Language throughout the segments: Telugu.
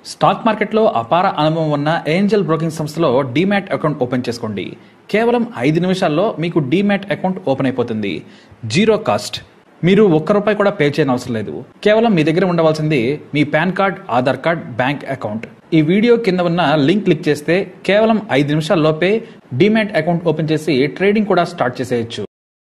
స్టాక్ మార్కెట్లో అపార అనుభవం ఉన్న ఏంజల్ బ్రోకింగ్ సంస్థలో డీమ్యాట్ అకౌంట్ ఓపెన్ చేసుకోండి. కేవలం 5 నిమిషాల్లో మీకు డీమ్యాట్ అకౌంట్ ఓపెన్ అయిపోతుంది. Zero cost. మీరు ₹1 కూడా పే చేయని అవసరం లేదు. కేవలం మీ దగ్గర ఉండవలసింది మీ pan card, Aadhaar card, bank account. ఈ వీడియో కింద ఉన్న లింక్ క్లిక్ చేస్తే కేవలం 5 నిమిషాల్లోపే డీమ్యాట్ అకౌంట్ ఓపెన్ చేసి ట్రేడింగ్ కూడా స్టార్ట్ చేసేయచ్చు.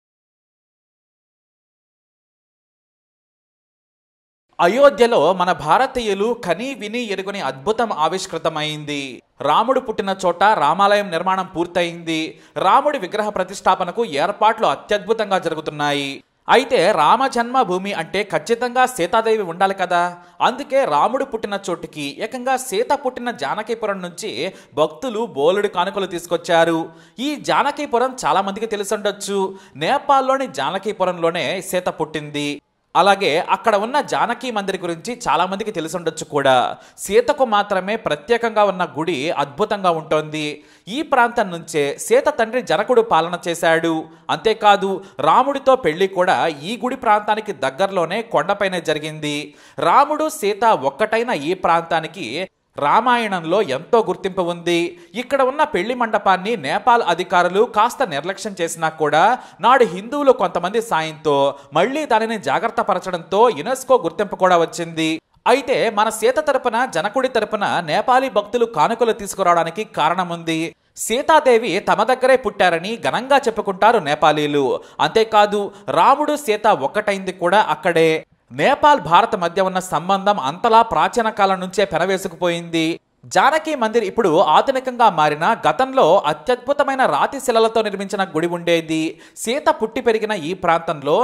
అయోధ్యలో మన భారతీయులు కనీ విని ఎరుగని అద్భుతం ఆవిష్కృతమైంది. రాముడు పుట్టిన చోట రామాలయం నిర్మాణం పూర్తయింది. రాముడి విగ్రహ ప్రతిష్టాపనకు ఏర్పాట్లు అత్యద్భుతంగా జరుగుతున్నాయి. అయితే రామ జన్మభూమి అంటే ఖచ్చితంగా సీతాదేవి ఉండాలి కదా. అందుకే రాముడు పుట్టిన చోటుకి ఏకంగా సీత పుట్టిన జానకీపురం నుంచి భక్తులు బోలెడు కానుకలు తీసుకొచ్చారు. ఈ జానకీపురం చాలా మందికి తెలిసుండొచ్చు. నేపాల్లోని జానకీపురంలోనే సీత పుట్టింది. అలాగే అక్కడ ఉన్న జానకీ మందిర్ గురించి చాలా మందికి తెలిసుండొచ్చు కూడా. సీతకు మాత్రమే ప్రత్యేకంగా ఉన్న గుడి అద్భుతంగా ఉంటుంది. ఈ ప్రాంతం నుంచే సీత తండ్రి జనకుడు పాలన చేశాడు. అంతేకాదు రాముడితో పెళ్లి కూడా ఈ గుడి ప్రాంతానికి దగ్గరలోనే కొండపైనే జరిగింది. రాముడు సీత ఒక్కటైన ఈ ప్రాంతానికి రామాయణంలో ఎంతో గుర్తింపు ఉంది. ఇక్కడ ఉన్న పెళ్లి మండపాన్ని నేపాల్ అధికారులు కాస్త నిర్లక్ష్యం చేసినా కూడా నాడు హిందువులు కొంతమంది సాయంతో మళ్లీ దానిని జాగ్రత్త పరచడంతో యునెస్కో గుర్తింపు కూడా వచ్చింది. అయితే మన సీత తరపున జనకుడి తరపున నేపాలీ భక్తులు కానుకలు తీసుకురావడానికి కారణం ఉంది. సీతాదేవి తమ దగ్గరే పుట్టారని ఘనంగా చెప్పుకుంటారు నేపాలీలు. అంతేకాదు రాముడు సీత ఒక్కటైంది కూడా అక్కడే. నేపాల్ భారత్ మధ్య ఉన్న సంబంధం అంతలా ప్రాచీన కాలం నుంచే పెనవేసుకుపోయింది. జానకీ మందిర్ ఇప్పుడు ఆధునికంగా మారిన గతంలో అత్యద్భుతమైన రాతి శిలలతో నిర్మించిన గుడి ఉండేది. సీత పుట్టి పెరిగిన ఈ ప్రాంతంలో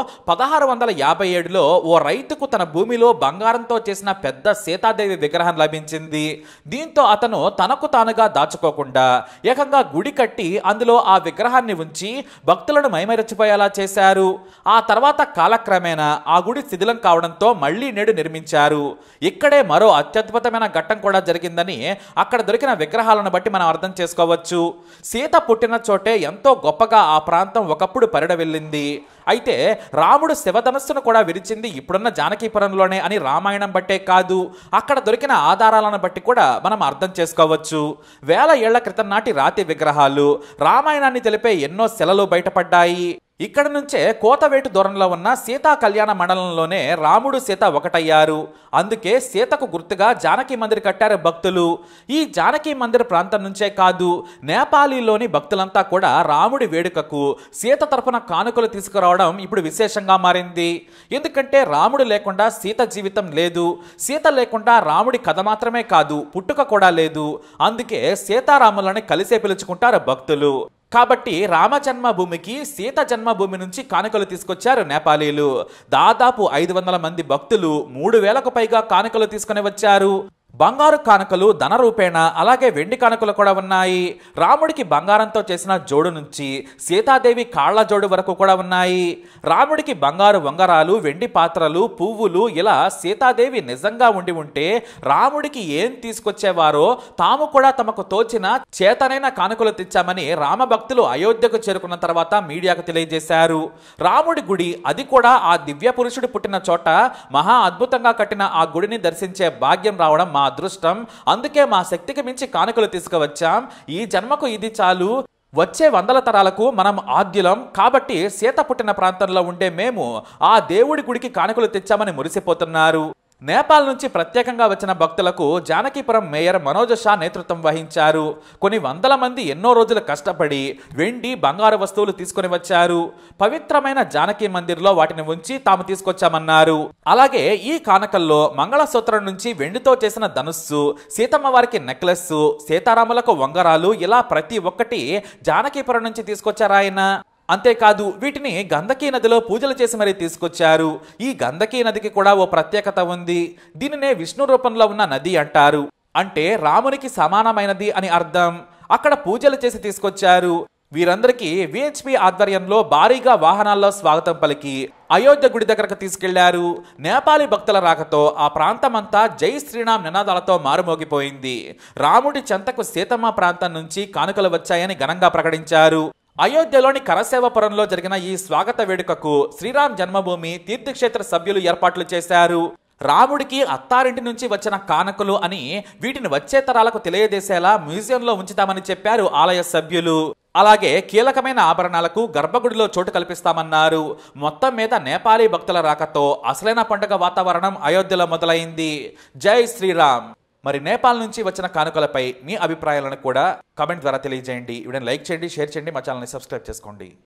1657లో ఓ రైతుకు తన భూమిలో బంగారంతో చేసిన పెద్ద సీతాదేవి విగ్రహం లభించింది. దీంతో అతను తనకు తానుగా దాచుకోకుండా ఏకంగా గుడి కట్టి అందులో ఆ విగ్రహాన్ని ఉంచి భక్తులను మైమరచిపోయేలా చేశారు. ఆ తర్వాత కాలక్రమేణా ఆ గుడి శిథిలం కావడంతో మళ్లీ నేడు నిర్మించారు. ఇక్కడే మరో అత్యద్భుతమైన ఘట్టం కూడా జరిగిందని అక్కడ దొరికిన విగ్రహాలను బట్టి మనం అర్థం చేసుకోవచ్చు. సీత పుట్టిన చోటే ఎంతో గొప్పగా ఆ ప్రాంతం ఒకప్పుడు పరిడవిల్లింది. అయితే రాముడు శివధనస్సును కూడా విరిచింది ఇప్పుడున్న జానకీపురంలోనే అని రామాయణం బట్టే కాదు, అక్కడ దొరికిన ఆధారాలను బట్టి కూడా మనం అర్థం చేసుకోవచ్చు. వేల ఏళ్ల క్రితం నాటి రాతి విగ్రహాలు, రామాయణాన్ని తెలిపే ఎన్నో శిలలు బయటపడ్డాయి. ఇక్కడ నుంచే కోతవేటు దూరంలో ఉన్న సీతా కళ్యాణ మండలంలోనే రాముడు సీత ఒకటయ్యారు. అందుకే సీతకు గుర్తుగా జానకీ మందిర్ కట్టారు భక్తులు. ఈ జానకీ మందిర్ ప్రాంతం నుంచే కాదు, నేపాలీలోని భక్తులంతా కూడా రాముడి వేడుకకు సీత తరపున కానుకలు తీసుకురావడం ఇప్పుడు విశేషంగా మారింది. ఎందుకంటే రాముడు లేకుండా సీత జీవితం లేదు, సీత లేకుండా రాముడి కథ మాత్రమే కాదు పుట్టుక కూడా లేదు. అందుకే సీతారాములని కలిసే పిలుచుకుంటారు భక్తులు. కాబట్టి రామ జన్మభూమికి సీత జన్మభూమి నుంచి కానుకలు తీసుకొచ్చారు నేపాలీలు. దాదాపు 500 మంది భక్తులు 3000కు పైగా కానుకలు తీసుకుని వచ్చారు. బంగారు కానుకలు ధన రూపేణ, అలాగే వెండి కానుకలు కూడా ఉన్నాయి. రాముడికి బంగారంతో చేసిన జోడు నుంచి సీతాదేవి కాళ్ల జోడు వరకు కూడా ఉన్నాయి. రాముడికి బంగారు ఉంగరాలు, వెండి పాత్రలు, పువ్వులు, ఇలా సీతాదేవి నిజంగా ఉండి ఉంటే రాముడికి ఏం తీసుకొచ్చేవారో తాము కూడా తమకు తోచిన చేతనైన కానుకలు తెచ్చామని రామభక్తులు అయోధ్యకు చేరుకున్న తర్వాత మీడియాకు తెలియజేశారు. రాముడి గుడి, అది కూడా ఆ దివ్య పురుషుడు పుట్టిన చోట మహా అద్భుతంగా కట్టిన ఆ గుడిని దర్శించే భాగ్యం రావడం మా అదృష్టం. అందుకే మా శక్తికి మించి కానుకలు తీసుకువచ్చాం. ఈ జన్మకు ఇది చాలు, వచ్చే 100 తరాలకు మనం ఆద్యులం. కాబట్టి సీత పుట్టిన ప్రాంతంలో ఉండే మేము ఆ దేవుడి గుడికి కానుకలు తెచ్చామని మురిసిపోతున్నారు. నేపాల్ నుంచి ప్రత్యేకంగా వచ్చిన భక్తులకు జానకీపురం మేయర్ మనోజ్ షా నేతృత్వం వహించారు. కొన్ని 100 మంది ఎన్నో రోజులు కష్టపడి వెండి, బంగారు వస్తువులు తీసుకుని వచ్చారు. పవిత్రమైన జానకీ మందిర్లో వాటిని ఉంచి తాము తీసుకొచ్చామన్నారు. అలాగే ఈ కానుకల్లో మంగళసూత్రం నుంచి వెండితో చేసిన ధనుస్సు, సీతమ్మ వారికి నెక్లెస్, సీతారాములకు ఉంగరాలు, ఇలా ప్రతి ఒక్కటి జానకీపురం నుంచి తీసుకొచ్చారాయన. అంతేకాదు వీటిని గంధకీ నదిలో పూజలు చేసి మరీ తీసుకొచ్చారు. ఈ గంధకీ నదికి కూడా ఓ ప్రత్యేకత ఉంది. దీనినే విష్ణు రూపంలో ఉన్న నది అంటారు. అంటే రామునికి సమానమైనది అని అర్థం. అక్కడ పూజలు చేసి తీసుకొచ్చారు. వీరందరికీ విహెచ్పి ఆధ్వర్యంలో భారీగా వాహనాల్లో స్వాగతం పలికి అయోధ్య గుడి దగ్గరకు తీసుకెళ్లారు. నేపాలీ భక్తుల రాకతో ఆ ప్రాంతమంతా జై శ్రీరామ్ నినాదాలతో మారుమోగిపోయింది. రాముడి చెంతకు సీతమ్మ ప్రాంతం నుంచి కానుకలు వచ్చాయని ఘనంగా ప్రకటించారు. అయోధ్యలోని కరసేవపురంలో జరిగిన ఈ స్వాగత వేడుకకు శ్రీరామ్ జన్మభూమి తీర్థక్షేత్ర సభ్యులు ఏర్పాట్లు చేశారు. రాముడికి అత్తారింటి నుంచి వచ్చిన కానుకలు అని వీటిని వచ్చే తరాలకు తెలియజేసేలా మ్యూజియంలో ఉంచుతామని చెప్పారు ఆలయ సభ్యులు. అలాగే కీలకమైన ఆభరణాలకు గర్భగుడిలో చోటు కల్పిస్తామన్నారు. మొత్తం మీద నేపాలీ భక్తుల రాకతో అసలైన పండుగ వాతావరణం అయోధ్యలో మొదలైంది. జై శ్రీరామ్. మరి నేపాల్ నుంచి వచ్చిన కానుకలపై మీ అభిప్రాయాలను కూడా కామెంట్ ద్వారా తెలియజేయండి. వీడియోని లైక్ చేయండి, షేర్ చేయండి, మా ఛానల్ని సబ్స్క్రైబ్ చేసుకోండి.